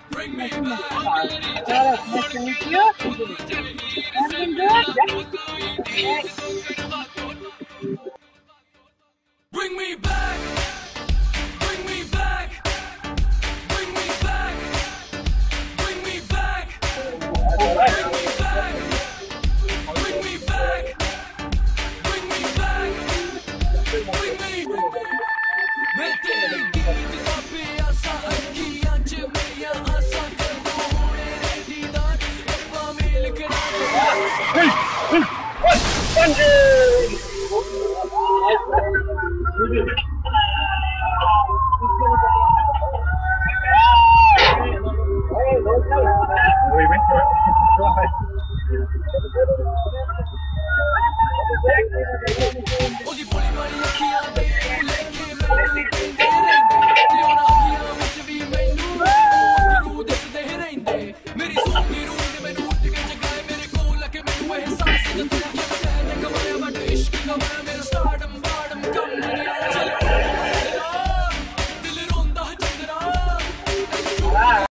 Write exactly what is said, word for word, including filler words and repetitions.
Bring me back. Nice to meet you. Everything good? Yeah. Bring me back. Bring me back. Bring me back. Bring me back. Bring me back. Bring me back. Bring me back. Bring me. मैं तेरी गीत का प्यासा अखियाँ च मेरियां आसां करदा होने रे दीदार अप्पा मेल करा Bungee